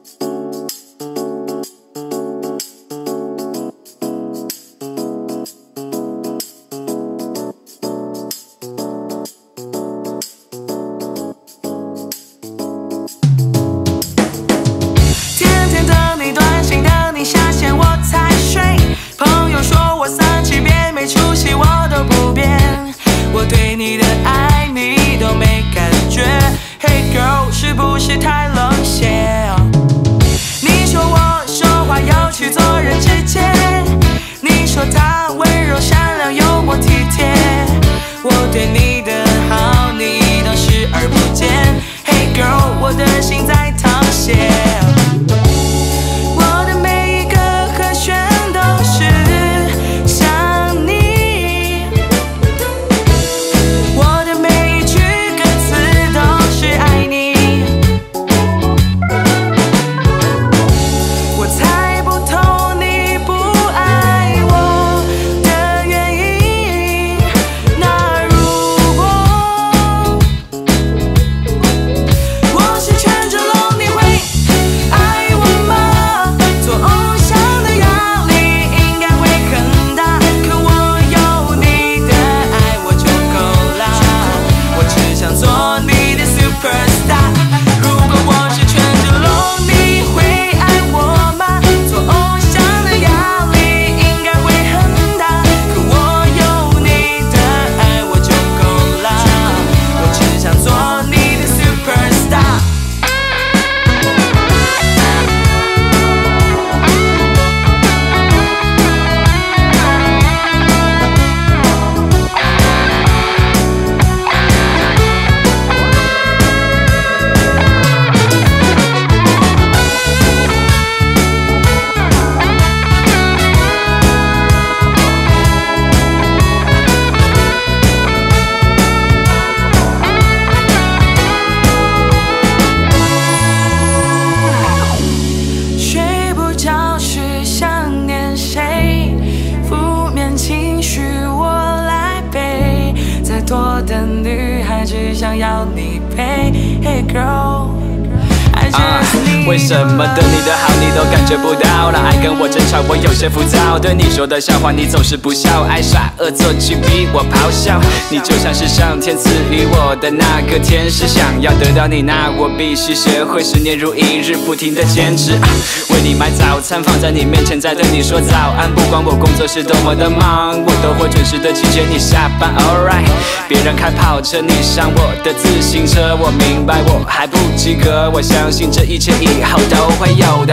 为什么对你的好你都感觉不到？让爱跟我争吵，我有些浮躁。对你说的笑话，你总是不笑，爱耍恶作剧逼我咆哮。你就像是上天赐予我的那个天使，想要得到你，那我必须学会10年如一日不停的坚持。为你买早餐，放在你面前，再对你说早安。不管我工作是多么的忙，我都会准时的去接你下班。Alright， 别人开跑车，你上我的自行车。我明白我还不及格，我相信这一切以后都会有的。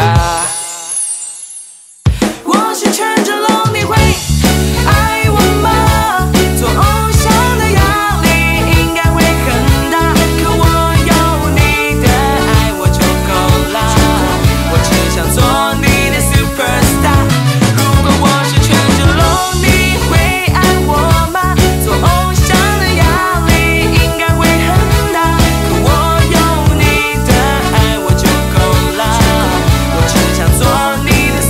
我是权志龙，你会爱我吗？做偶像的压力应该会很大，可我有你的爱我就够啦。我只想做你的 superstar。如果我是权志龙，你会爱我吗？做偶像的压力应该会很大，可我有你的爱我就够啦。我只想做你的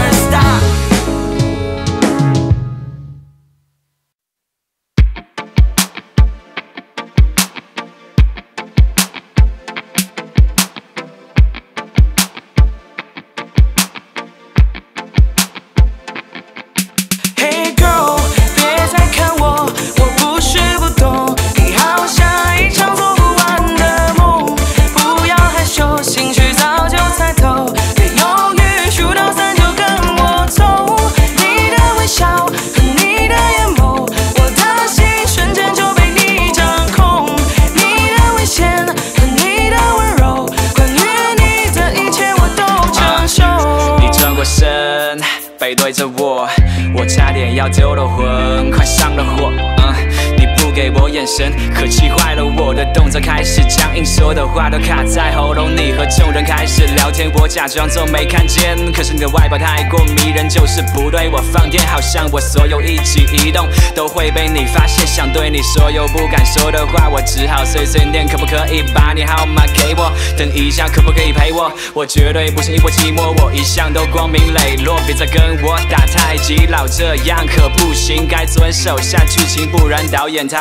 superstar。Hey girl， 别再看我，我不是不懂，你好像一场做不完的梦。不要害羞，兴趣早就猜透，别犹豫，数到3就跟我走。你的微笑和你的眼眸，我的心瞬间就被你掌控。你的危险和你的温柔，关于你的一切我都承受。 你转过身，背对着我，我差点要丢了魂，快上了火。你不给我眼神，可气坏了我的动作开始僵硬，说的话都卡在喉咙。你和众人开始聊天，我假装作没看见，可是你的外表太过迷人，就是不对我放电，好像我所有一举一动都会被你发现。想对你说又不敢说的话，我只好碎碎念。可不可以把你号码给我？等一下可不可以陪我？我绝对不是一波寂寞，我一向都光明磊落，别再跟我打太极，老这样可不行，该遵守下剧情，不然导演他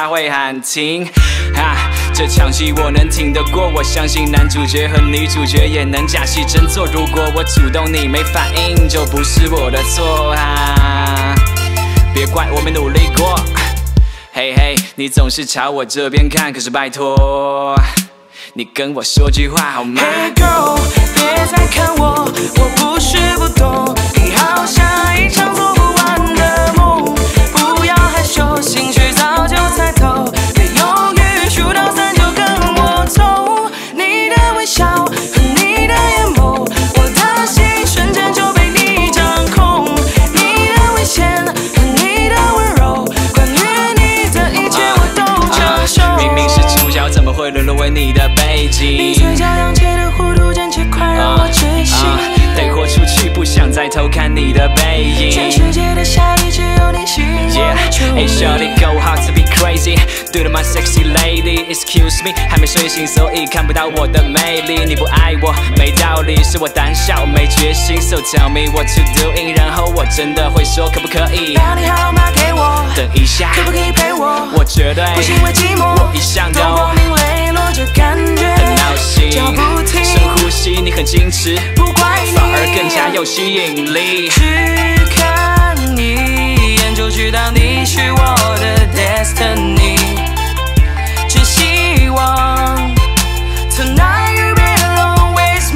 他会喊停。这场戏我能挺得过，我相信男主角和女主角也能假戏真做。如果我主动你没反应，就不是我的错别怪我没努力过。嘿嘿，你总是朝我这边看，可是拜托，你跟我说句话好吗 ？Hey girl， 别再看我，我不是不懂，你好像一场做不完的梦。不要害羞，兴趣早就猜透，别犹豫，数到3就跟我走。你的微笑和你的眼眸，我的心瞬间就被你掌控。你的危险和你的温柔，关于你的一切我都承受。 明明是主角，怎么会沦落为你的背景？ 你嘴角扬起的弧度，简直快让我窒息。 得豁出去，不想再偷看你的背影。 全世界的下雨只有你吸引我的注意。 Hey shawty, go hard to be crazy. Do to my sexy lady, excuse me. 还没睡醒，所以看不到我的魅力。你不爱我没道理，是我胆小没决心。So tell me what to do， 然后我真的会说可不可以？ 把你号码给我， 等一下， 可不可以陪我？ 我绝对不是因为寂寞， 我一向都灯光明磊落，这感觉很闹心。 叫不停， 深呼吸，你很矜持， 不怪你， 反而更加有吸引力。 只看一眼就知道你是我的 destiny， 只希望 tonight you belong with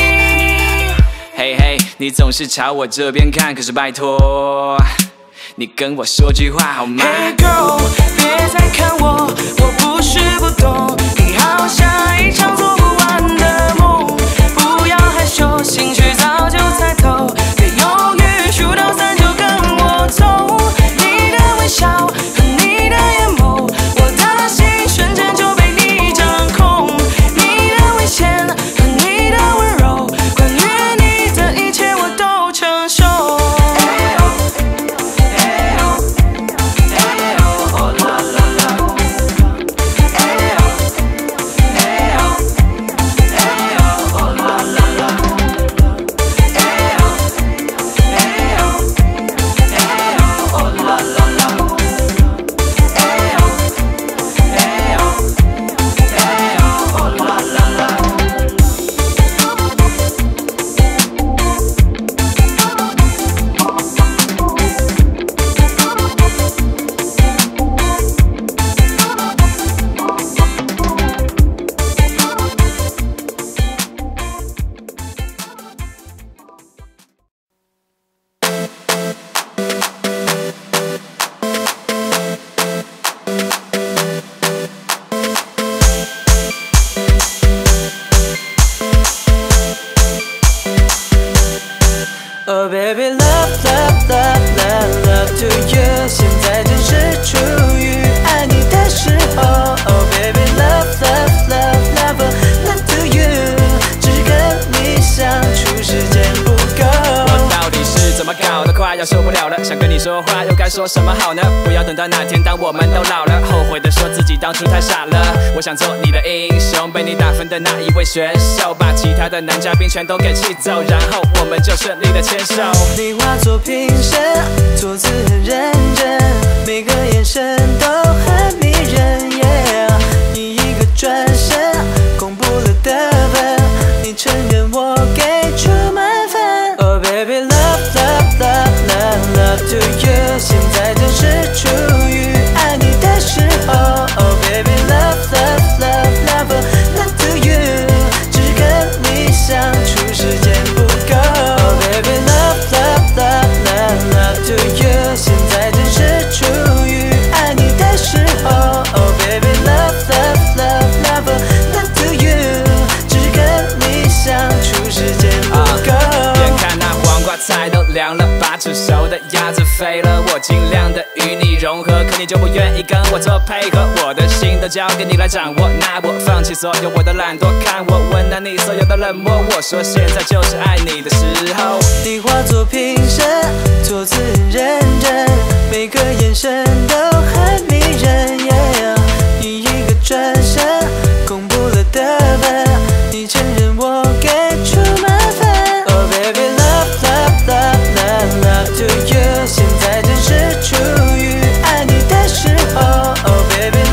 me。 嘿嘿，你总是朝我这边看，可是拜托，你跟我说句话好吗 ？Hey girl， 别再看我，我不是不懂，你好像一场做不完的梦。不要害羞，兴趣早就猜透，别犹豫，数到3就跟我走。你的微笑和你的眼眸，我的心瞬间就被你掌控。你的危险和你的温柔，关于你的一切我都承受。Oh baby love love love love love to you， 现在正是处于爱你的时候。Oh baby love love love love love to you， 只跟你相处时间不够。 我到底是怎么搞的？快要受不了了，想跟你说话，又该说什么好呢？不要等到那天，当我们都老了，后悔的说自己当初太傻了。我想做你的英雄，被你打分的那一位选手，把其他的男嘉宾全都给气走，然后我们就顺利的牵手。 你化作评审，做字很认真，每个眼神都很迷人。Yeah， 你一个转身，公布了得分，你承认我给出满分。Oh baby love love love love love to you， 现在正是处于爱你的时候。Oh baby love love love love love to you， 只跟你相处时间不够。Oh baby love love love love love to you， 现在正是处于爱你的时候。Oh baby love love love love love to you， 只跟你相处时间不够。 眼看那黄瓜菜都凉了，把煮熟的鸭子飞了，我尽量的与你融合，可你就不愿意跟我做配合。我的心都交给你来掌握，那我放弃所有我的懒惰，看我温暖你所有的冷漠。我说现在就是爱你的时候。 你化作评审，做字很认真，每个眼神都很迷人。Yeah， 你一个转身，公布了得分，你承认我给出满分。Oh baby love love love love love to you， 现在正是处于爱你的时候。Oh baby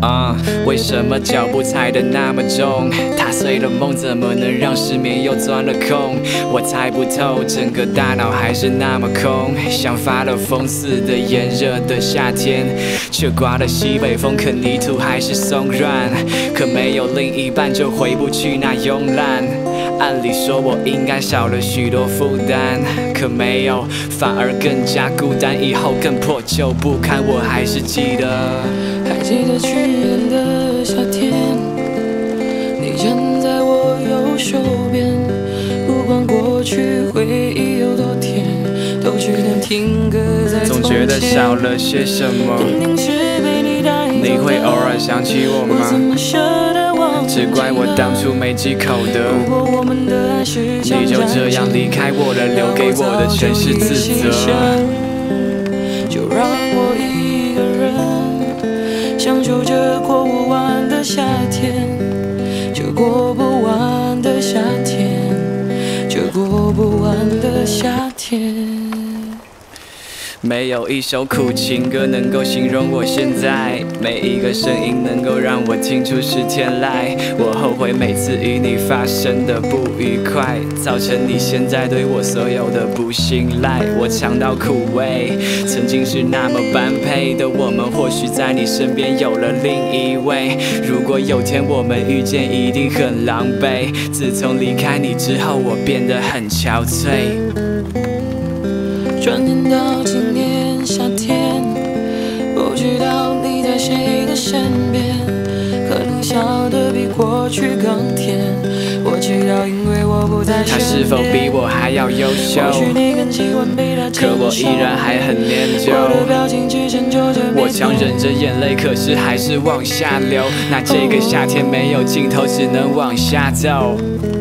为什么脚步踩得那么重？踏碎了梦，怎么能让失眠又钻了空？我猜不透，整个大脑还是那么空，像发了疯似的炎热的夏天，却刮了西北风，可泥土还是松软。可没有另一半，就回不去那慵懒。按理说我应该少了许多负担，可没有，反而更加孤单，以后更破旧不堪。我还是记得， 还记得去年的夏天，你站在我右手边，不管过去回忆有多甜，都只能停格在从前。 总觉得少了些什么， 肯定是被你带走的。 你会偶尔想起我我怎吗？ 么舍得忘记呢？ 只怪我当初没忌口的。 如果我们的爱是你就这样离开我了，留给我的全是自责。 就让我一个人享受这过不完的夏天，这过不完的夏天，这过不完的夏天。 没有一首苦情歌能够形容我现在，每一个声音能够让我听出是天籁。我后悔每次与你发生的不愉快，造成你现在对我所有的不信赖。我尝到苦味，曾经是那么般配的我们，或许在你身边有了另一位。如果有天我们遇见，一定很狼狈。自从离开你之后，我变得很憔悴。 转眼到今年夏天，不知道你在谁的身边，可能笑得比过去更甜。我知道，因为我不在身边。 他是否比我还要优秀？ 或许你更喜欢被他牵手， 可我依然还很念旧。 我的表情只成就着我强忍着眼泪，可是还是往下流。那这个夏天没有尽头，只能往下走。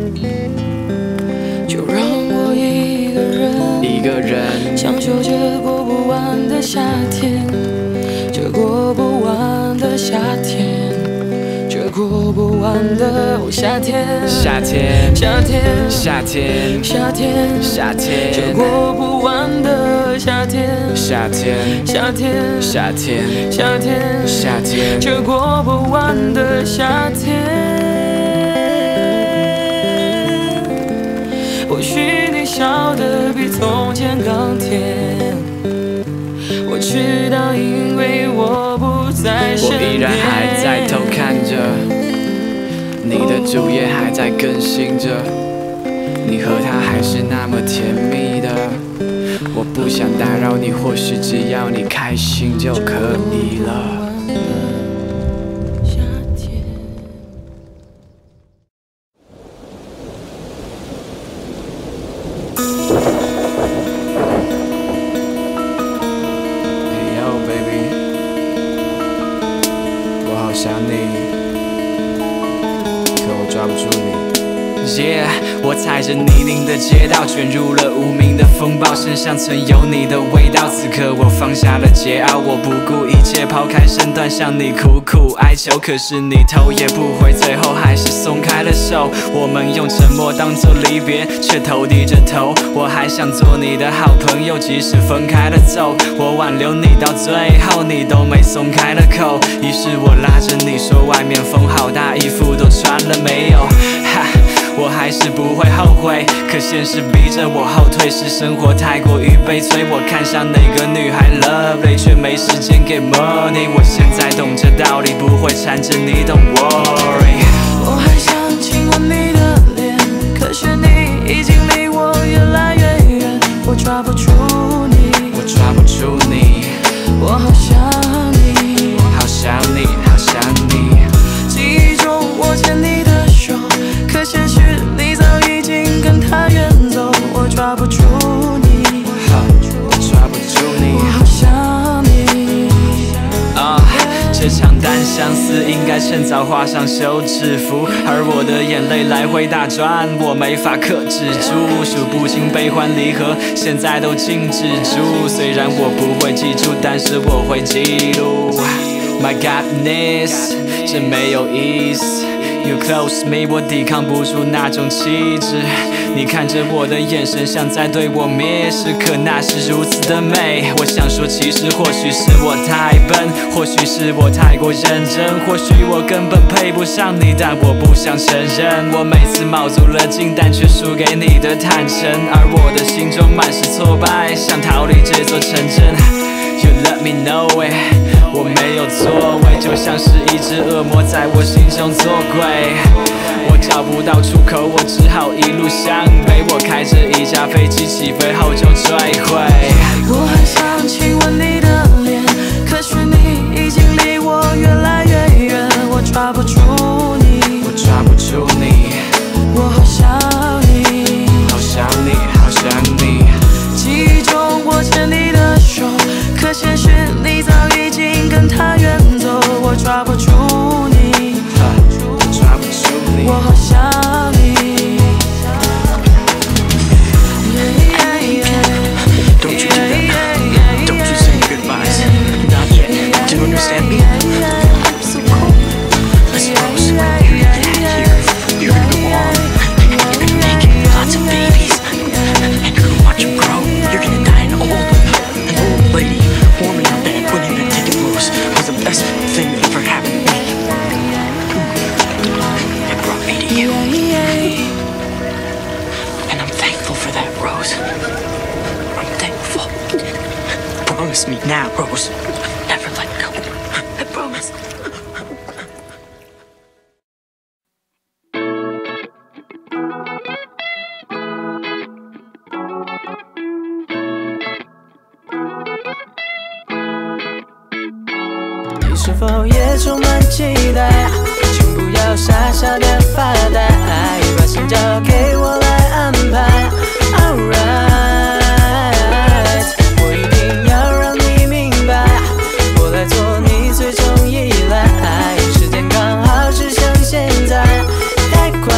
就让我一个人享受这过不完的夏天，这过不完的夏天，这过不完的夏天， 夏天， 夏天， 夏天， 夏天， 夏天， 这过不完的夏天， 夏天， 夏天， 夏天， 夏天， 夏天， 这过不完的夏天。或许你笑得比从前更甜，我知道，因为我不在身边。 我依然还在偷看着，你的主页还在更新着，你和他还是那么甜蜜的。我不想打扰你，或许只要你开心就可以了。想你，可我抓不住你。我踩着泥泞的街道，卷入了无名的风暴，身上曾有你的味道。此刻我放下了桀骜，我不顾一切抛开身段向你苦苦哀求，可是你头也不回，最后还是松开了手。我们用沉默当作离别，却头低着头。我还想做你的好朋友，即使分开了走，我挽留你到最后，你都没松开了口。于是我拉着你说，外面风好大，衣服都穿了没有？哈。我还是不会后悔，可现实逼着我后退，是生活太过于悲催。我看上哪个女孩 lovely， 却没时间给 money。我现在懂这道理，不会缠着你 ，Don't worry。 我还想亲吻你的脸，可是你已经离我越来越远，我抓不住你， 我抓不住你， 我好想你， 好想你，好想你。 记忆中我牵你的手，可现实你早已经跟他远走，我抓不住你， 我抓不住你， 我好想你。 这场单相思应该趁早画上休止符，而我的眼泪来回打转，我没法克制住，数不清悲欢离合，现在都静止住。虽然我不会记住，但是我会记录。My godness， 真没有意思。 You close me， 我抵抗不住那种气质。你看着我的眼神，像在对我蔑视，可那是如此的美。我想说，其实或许是我太笨，或许是我太过认真，或许我根本配不上你，但我不想承认。我每次卯足了劲，但却输给你的坦诚，而我的心中满是挫败，想逃离这座城镇。You let me know it， 我没有作为，就像是一只恶魔在我心中作怪。我找不到出口，我只好一路向北。我开着一架飞机起飞后就坠毁。 我很想亲吻你的脸，可是你已经离我越来越远，我抓不住你， 我抓不住你， 我好想你， 好想你，好想你。 记忆中握着你的手，可现实你早已经跟他远走，我抓不住你， 抓不住你， 我好想你。 Don't you do that. Don't you say goodbyes. Not yet. Do you understand me? So cold. Listen, Rose. You're gonna get out of here. You're gonna go on. And you're gonna make lots of babies. And you're gonna watch them grow. You're gonna die an old lady. Warm in your bed, putting in a ticket, Rose, was the best thing that ever happened to me. It brought me to you. And I'm thankful for that, Rose. I'm thankful. Promise me now, Rose. Never let go. I promise. 你是否也充满期待？请不要傻傻的发呆，把心交给我来安排。Alright， 我一定要让你明白，我来做你最终依赖。时间刚好只剩现在，太快，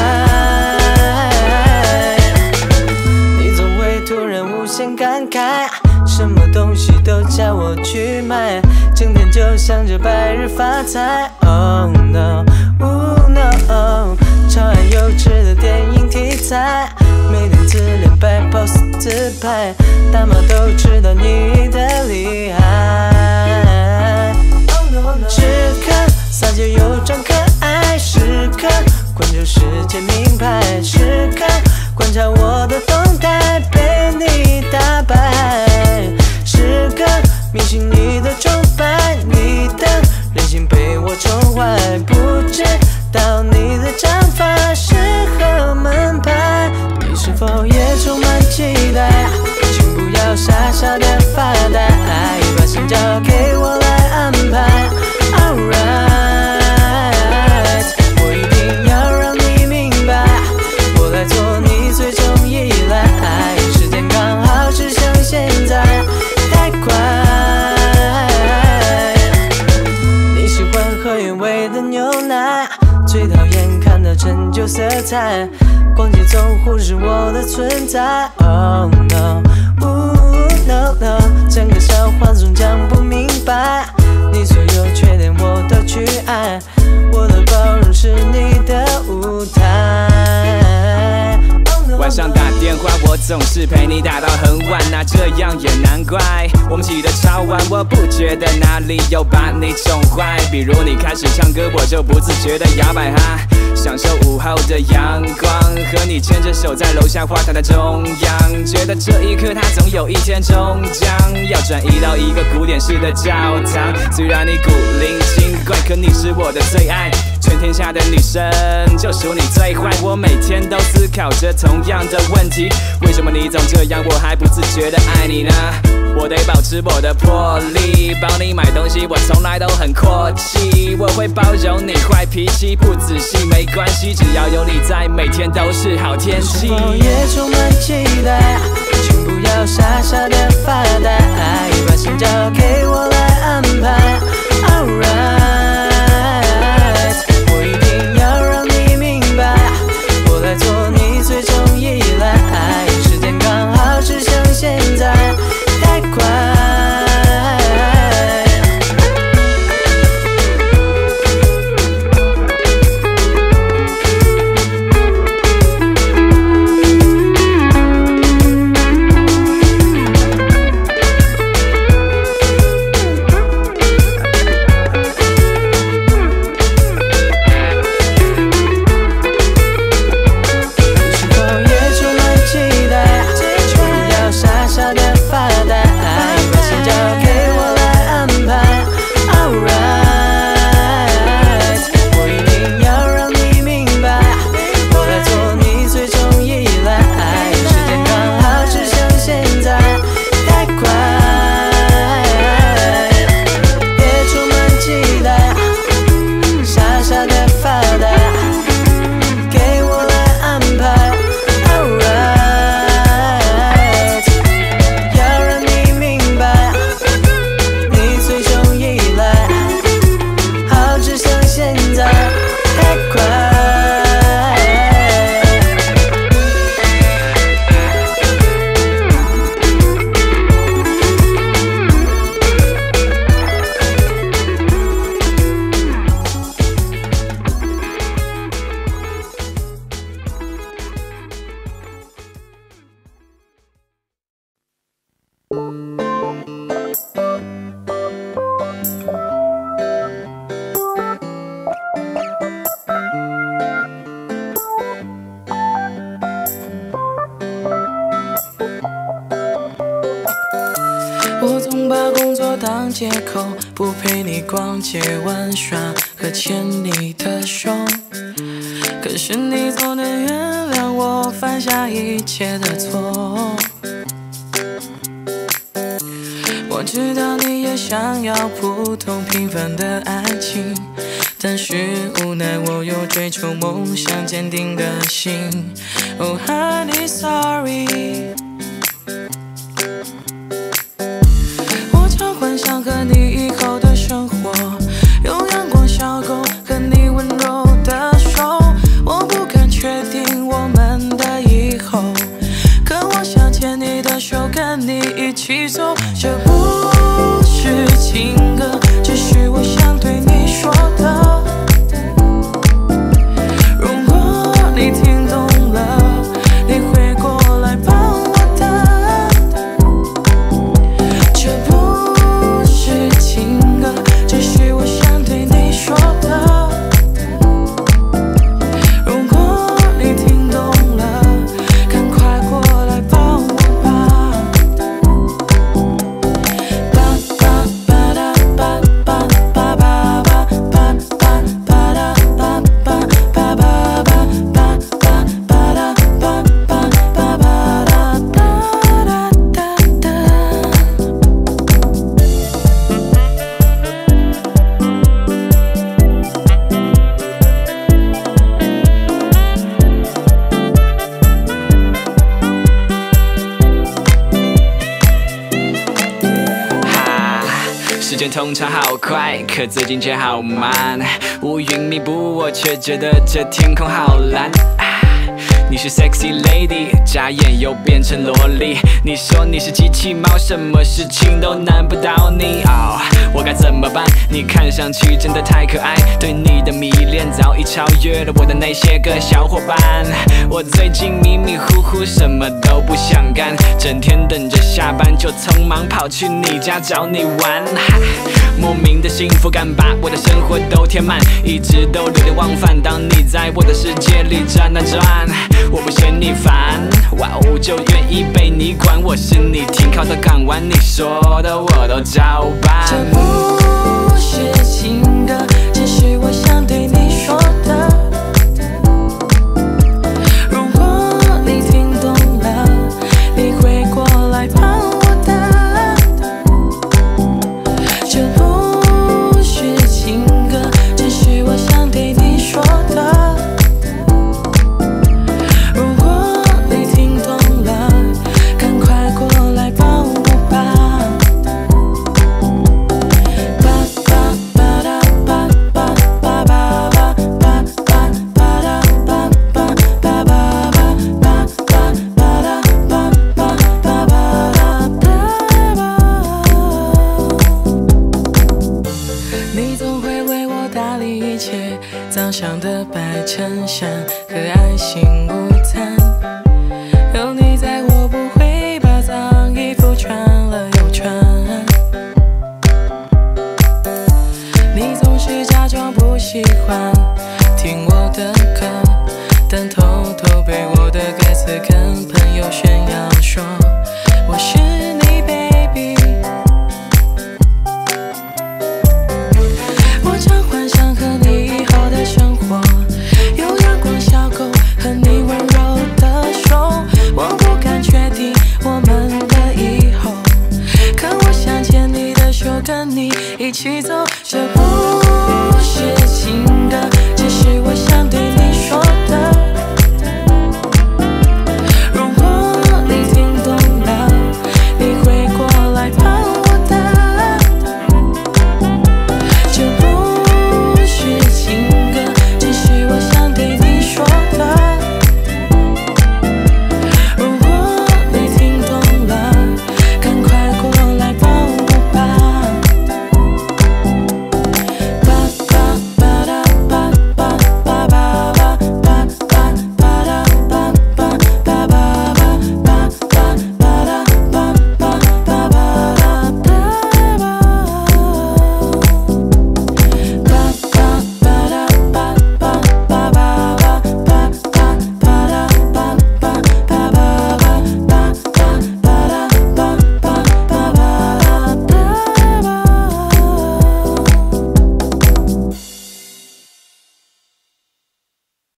你总会突然无限感慨，什么东西都叫我去买。整天就想着白日发财 ，Oh no， no， 超爱幼稚的电影题材，每天自恋摆 pose 自拍，大妈都知道你的厉害。时刻撒娇又装可爱，时刻关注世界名牌，时刻观察我的动态，被你打败，时刻迷信你的崇拜，你的任性被我宠坏，不知道你的长发适合门牌，你是否也充满期待？请不要傻傻的发呆，把心交给我来安排。Alright， 我一定要让你明白，我来做你最终依赖，时间刚好只剩现在，太快。你喜欢喝原味的牛奶，最讨厌看到陈旧色彩，逛街总忽视我的存在。Oh no， no no， 整个笑话总讲不明白，你所有缺点我都去爱，我的包容是你的舞台。 晚上打电话，我总是陪你打到很晚，那这样也难怪。我们起得超晚，我不觉得哪里有把你宠坏。比如你开始唱歌，我就不自觉的摇摆哈，享受午后的阳光，和你牵着手在楼下花坛的中央，觉得这一刻它总有一天终将要转移到一个古典式的教堂。虽然你古灵精怪，可你是我的最爱。全天下的女生就属你最坏，我每天都思考着同样的问题，为什么你总这样，我还不自觉的爱你呢？我得保持我的魄力，帮你买东西我从来都很阔气，我会包容你坏脾气不仔细没关系，只要有你在，每天都是好天气。 是否也充满期待？请不要傻傻的发呆，把心交给我来安排。Alright， 我一定要让你明白，我来做你最终依赖，时间刚好只剩现在，太快。 我总把工作当借口，不陪你逛街玩耍和牵你的手。可是你总能原谅我犯下一切的错。我知道你也想要普通平凡的爱情，但是无奈我有追求梦想坚定的心。Oh honey sorry， 我常幻想和你以后的生活，有阳光小狗和你温柔的手。我不敢确定我们的以后，可我想牵你的手跟你一起走。这不是情歌，只是我想对你说的。如果你听懂了，你会过来帮我的。这不是情歌，只是我想对你说的。如果你听懂了，赶快过来帮我吧。 时间通常好快，可最近却好慢。乌云密布，我却觉得这天空好蓝。你是 sexy lady， 眨眼又变成萝莉。你说你是机器猫，什么事情都难不倒你。哦，我该怎么办？你看上去真的太可爱，对你的迷恋早已超越了我的那些个小伙伴。我最近迷迷糊糊，什么都不想干，整天等着下班就匆忙跑去你家找你玩。莫名的幸福感把我的生活都填满，一直都流连忘返。当你在我的世界里转啊转，我不嫌你烦，哇哦，就愿意被你管。我是你停靠的港湾，你说的我都照办。 这不是情歌，只是我想对你说的。如果你听懂了，你会过来帮我的。这不是情歌，只是我想对你说的。早上的白衬衫和爱心午餐，有你在我不会把脏衣服穿了又穿。你总是假装不喜欢听我的歌，但偷偷被我的歌词跟朋友炫耀说我是你 baby。 我常幻想和你以后的生活，有阳光小狗和你温柔的手。我不敢确定我们的以后，可我想牵你的手跟你一起走。这不是情